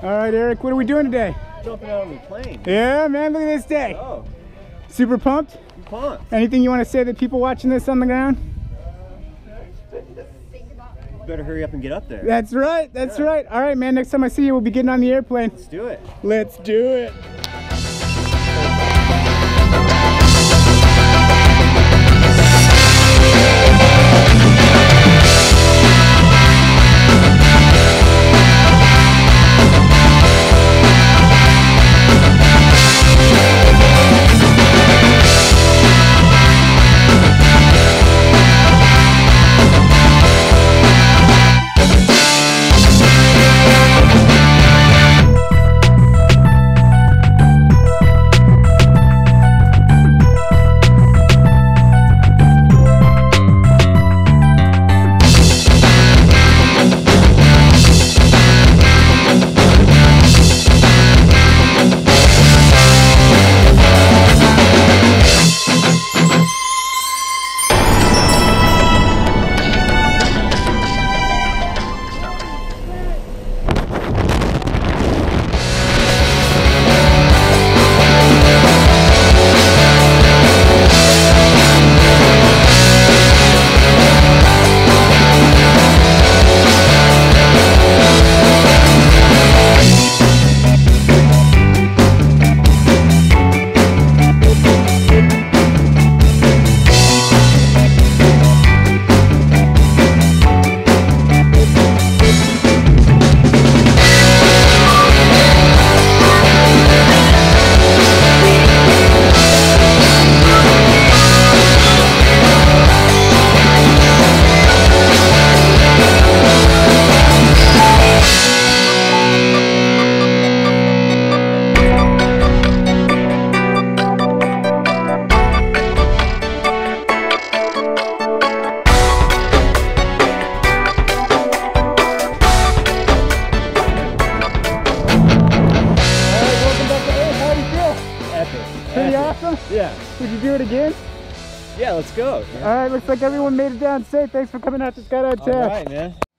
All right, Eric, what are we doing today? Jumping out of the plane. Yeah, man, look at this day. Oh, Super pumped? I'm pumped. Anything you want to say to people watching this on the ground? You better hurry up and get up there. That's right, that's right. All right, man, next time I see you, we'll be getting on the airplane. Let's do it. Let's do it. Pretty awesome? Yeah. Would you do it again? Yeah, let's go. All right, looks like everyone made it down safe. Thanks for coming out to Skydive Taft. All right, man.